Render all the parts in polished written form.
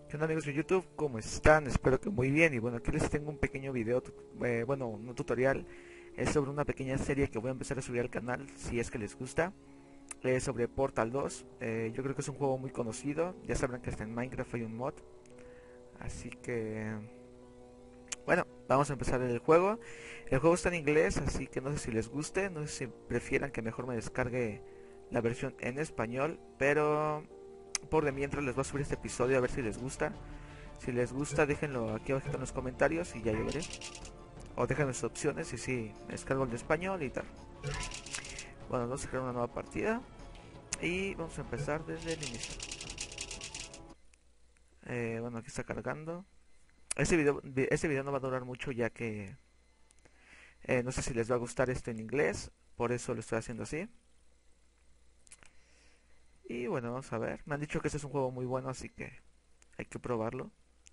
¿Qué onda amigos de YouTube? ¿Cómo están? Espero que muy bien. Y bueno, aquí les tengo un pequeño video, bueno, un tutorial. Es sobre una pequeña serie que voy a empezar a subir al canal, si es que les gusta. Es sobre Portal 2. Yo creo que es un juego muy conocido. Ya sabrán que hasta en Minecraft hay un mod. Así que... Bueno, vamos a empezar el juego. El juego está en inglés, así que no sé si les guste. No sé si prefieran que mejor me descargue la versión en español. Pero por de mientras les voy a subir este episodio a ver si les gusta. Si les gusta, déjenlo aquí abajo en los comentarios y ya yo veré. O déjenme sus opciones y si me descargo el de español y tal. Bueno, vamos a crear una nueva partida. Y vamos a empezar desde el inicio. Bueno, aquí está cargando. Este video no va a durar mucho ya que... no sé si les va a gustar esto en inglés. Por eso lo estoy haciendo así. Y bueno, vamos a ver. Me han dicho que este es un juego muy bueno, así que hay que probarlo.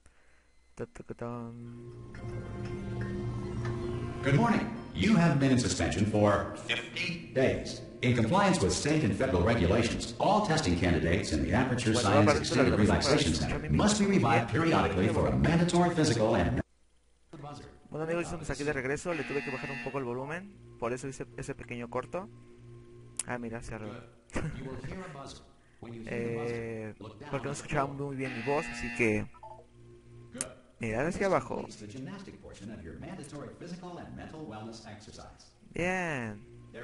Good morning. You have been in suspension for 50 days. In compliance with state and federal regulations, all testing candidates in the Aperture Science Extended Relaxation Center must be revived periodically for a mandatory physical and... Bueno amigos, estamos aquí de regreso. Le tuve que bajar un poco el volumen. Por eso hice ese pequeño corto. Ah, mira, se arregló. Porque no escuchaba muy bien mi voz, así que... Mirad hacia abajo. Bien.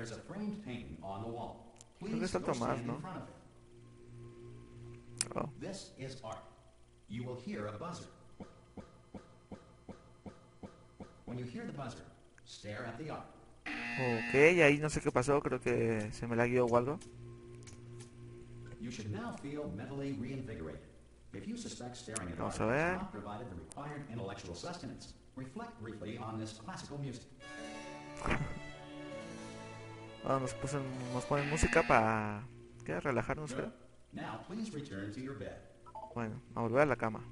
Creo que salto más, ¿no? Oh. Ok, ahí no sé qué pasó, creo que se me lagueó o algo. Vamos a ver. Oh, nos ponen música para relajarnos, creo. Bueno, a volver a la cama.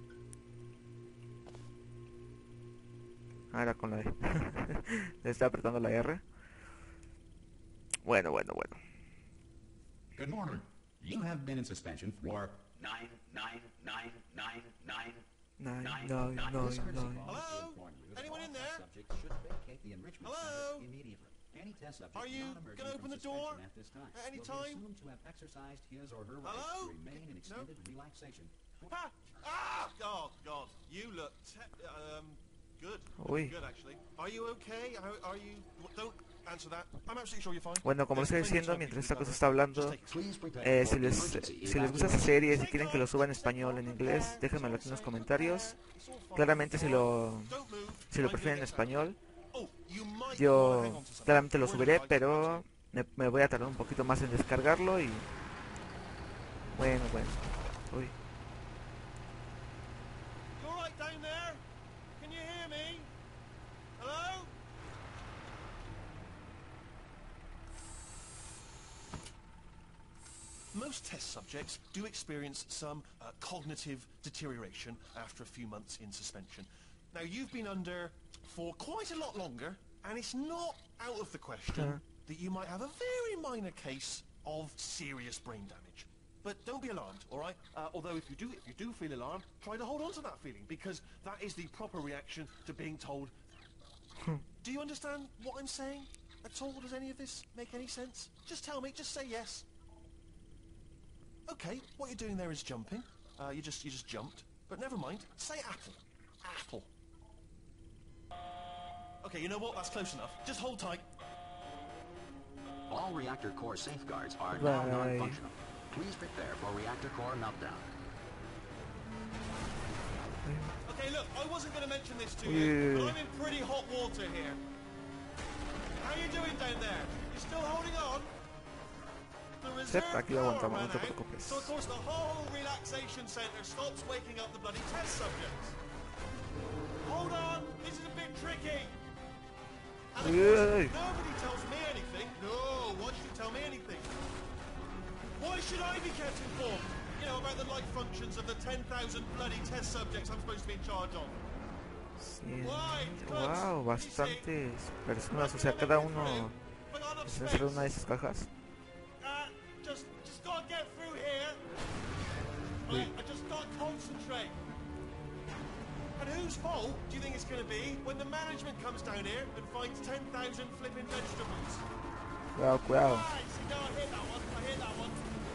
Ah, era con la E. Le estaba apretando la R. Bueno. Good morning. You have been in suspension for 9. Hello? Anyone in there? Hello? Are you going to open the door at any time? Hello? No? Ha! Ah! Oh, God. You look good. Uy. Good, actually. Are you okay? Are you... Don't answer that. I'm absolutely sure you're fine. Bueno, como les estoy diciendo, mientras esta cosa está hablando, si les gusta esa serie, si quieren que lo suba en español o en inglés, déjenmelo aquí en los comentarios. Claramente si lo prefieren en español, yo claramente lo subiré, pero me voy a tardar un poquito más en descargarlo y... Bueno. Uy. You all right down there? Can you hear me? Hello? Most test subjects do experience some cognitive deterioration after a few months in suspension. Now, you've been under for quite a lot longer, and it's not out of the question that you might have a very minor case of serious brain damage. But don't be alarmed, all right? Although if you do feel alarmed, try to hold on to that feeling, because that is the proper reaction to being told. Do you understand what I'm saying at all? Does any of this make any sense? Just tell me, just say yes. Okay, what you're doing there is jumping. You just jumped. But never mind. Say apple. Apple. Okay, you know what? That's close enough. Just hold tight. All reactor core safeguards are now non-functional. Please prepare for reactor core meltdown. Okay, look, I wasn't going to mention this to you, but I'm in pretty hot water here. How you doing down there? You still holding on? Aquí lo aguantamos, no te preocupes. So of course the whole relaxation center stops waking up the bloody test subjects. Hold on, this is a bit tricky. And of course, nobody tells me anything. No, why should you tell me anything? Why should I be kept informed? You know, about the life functions of the 10,000 bloody test subjects I'm supposed to be in charge of. Wow, bastantes personas, o sea, cada uno está dentro de una de esas cajas. Just gotta get through here. I just gotta concentrate. straight. And whose fault do you think it's going to be when the management comes down here and finds 10,000 flipping vegetables? Cuidado, cuidado. Right, see, no, I hit that one. I hit that one.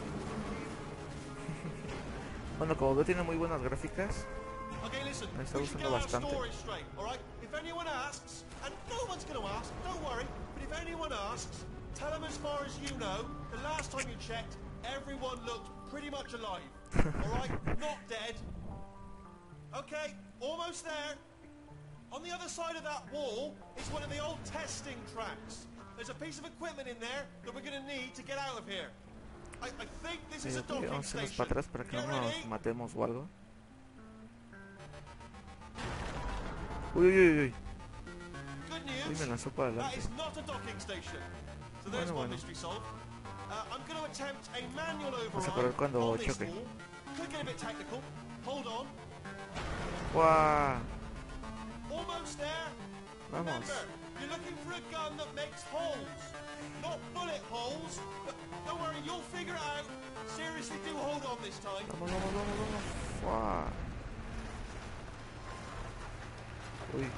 Bueno, como veo tiene muy buenas gráficas. Okay, listen, Me está we should gustando get our bastante. story straight, alright? If anyone asks, and no one's going to ask, don't worry, but if anyone asks, tell them as far as you know, the last time you checked, everyone looked pretty much alive. Alright? Not dead. Okay, almost there. On the other side of that wall is one of the old testing tracks. There's a piece of equipment in there that we're going to need to get out of here. I think this is a docking Vamos a hacernos station. para atrás para que Get no nos ready? matemos o algo. Uy, uy, uy, uy. Good Uy, news. me lanzó para That adelante. is not a docking station. So there's Bueno, one bueno. mystery solved. I'm going to attempt a manual Vamos a correr override cuando on this choque. wall. Could get a bit technical. Hold on. ¡Guau! Almost there. Vamos. Remember, you're looking for a gun that makes holes. Not bullet holes, but don't worry, you'll figure it out. Seriously, do hold on this time. Vamos, vamos, vamos, vamos. ¡Guau! Uy.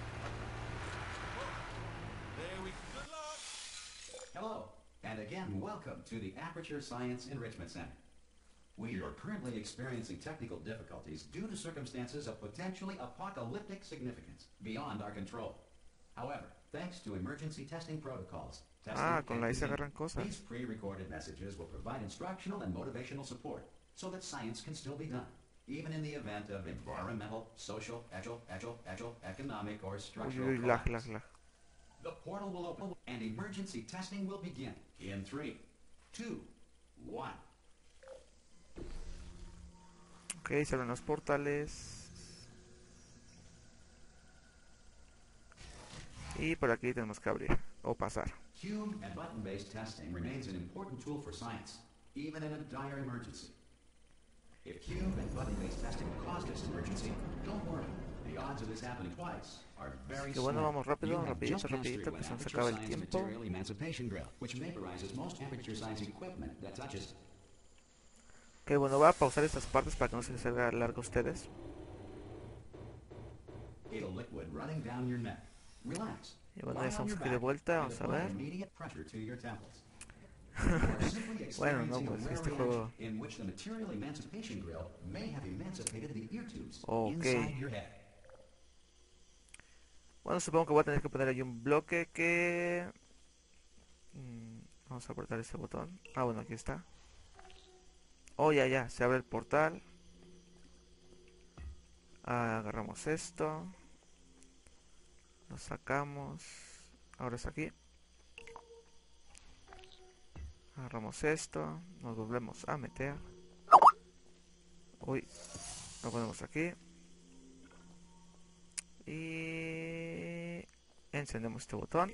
There we go. Good luck. Hello, and again, welcome to the Aperture Science Enrichment Center. We are currently experiencing technical difficulties due to circumstances of potentially apocalyptic significance beyond our control. However, thanks to emergency testing protocols, testing Con la I se can agarran continue. cosas. These pre-recorded messages will provide instructional and motivational support so that science can still be done, even in the event of environmental, social, economic, or Uy, structural uy, lag, collapse. lag, lag. The portal will open and emergency testing will begin in 3, 2, 1. Ok, se abren los portales. Y por aquí tenemos que abrir o pasar. Cube and button-based testing remains an important tool for science, even in a dire emergency. If cube and button-based testing caused this emergency, don't worry. The odds of this happening twice are very Que bueno, small. vamos rápido, You have rapidito, just passed rapidito, through que an se nos Aperture acaba el Science tiempo. Material Emancipation Drill, which vaporizes most Aperture Science equipment that touches. Que bueno, voy a pausar estas partes para que no se les haga largo a ustedes. A liquid running down your neck. Relax. Y bueno, Lie ya on estamos your aquí de back vuelta, and vamos a apply ver. immediate pressure to your temples. You are simply Bueno, no, experiencing a pues rare este reaction juego... in which the Material Emancipation Grill may have emancipated the ear tubes Ok. inside your head. Bueno, supongo que voy a tener que poner ahí un bloque que... vamos a apretar este botón. Ah, bueno, aquí está. Oh, ya, ya, se abre el portal. Agarramos esto. Lo sacamos. Ahora es aquí. Agarramos esto. Nos volvemos a meter. Uy. Lo ponemos aquí. Y encendemos este botón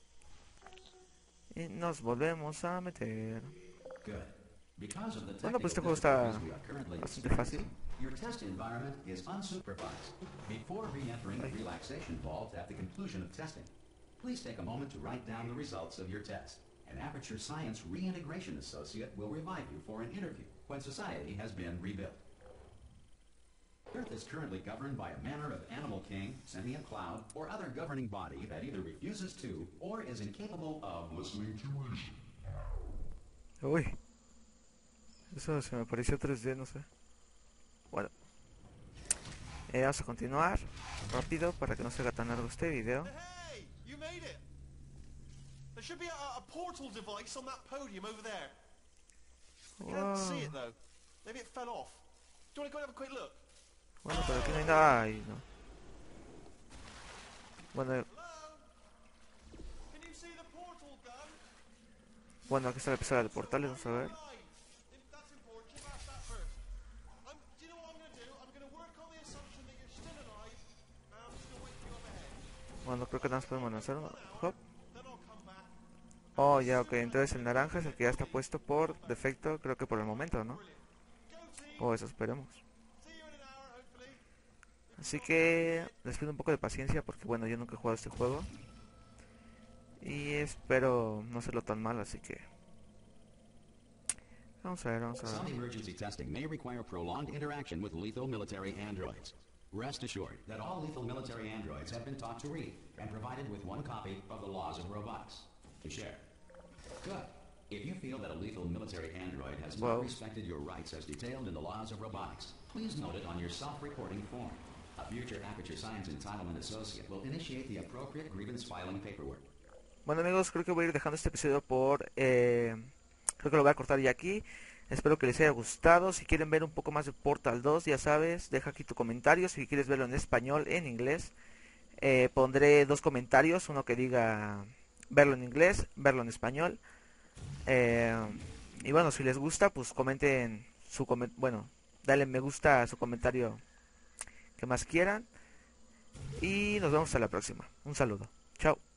y nos volvemos a meter. Good. Because of the Bueno, pues este technical juego está difficulties we are currently bastante fácil. experiencing, your test environment is unsupervised. Before re-entering the relaxation vault at the conclusion of testing, please take a moment to write down the results of your test. An Aperture Science Reintegration Associate will revive you for an interview when society has been rebuilt. Earth is currently governed by a manner of animal king, sentient cloud, or other governing body that either refuses to or is incapable of listening to reason. Uy, eso se me pareció 3D, no sé. Bueno, vamos a continuar rápido para que no se haga tan largo este video. Hey, you made it. There should be a portal device on that podium over there. I can't see it though. Maybe it fell off. Do you want to go and have a quick look? Bueno, pero aquí no hay nada. Ay, no. Bueno, Hello? Can you see the portal gun? bueno, aquí está la pistola del portal, vamos a ver. Alive. That's important. Keep ask that first. Do you know what I'm going to do? I'm going to work on the assumption that you're still alive, and I'm just going to wait for you up ahead. Bueno, creo que nada más podemos lanzar uno. Hop. Then I'll come back. Oh, ya, ok, entonces el naranja es el que ya está puesto por defecto, creo que por el momento, ¿no? Go team. O eso esperemos. See you in an hour, hopefully. Así que les pido un poco de paciencia porque bueno, yo nunca he jugado este juego. Y espero no hacerlo tan mal, así que... Vamos a ver, vamos a Some ver. emergency testing may require prolonged interaction with lethal military androids. Rest assured that all lethal military androids have been taught to read and provided with one copy of the Laws of Robotics to share. Good. If you feel that a lethal military android has not respected your rights as detailed in the Laws of Robotics, please note it on your self-reporting form. A future Aperture Science Entitlement Associate will initiate the appropriate grievance filing paperwork. Bueno amigos, creo que voy a ir dejando este episodio por... creo que lo voy a cortar ya aquí. Espero que les haya gustado. Si quieren ver un poco más de Portal 2, ya sabes, deja aquí tu comentario. Si quieres verlo en español, en inglés, pondré dos comentarios. Uno que diga verlo en inglés, verlo en español. Y bueno, si les gusta, pues comenten su bueno, dale me gusta a su comentario que más quieran. Y nos vemos hasta la próxima. Un saludo. Chao.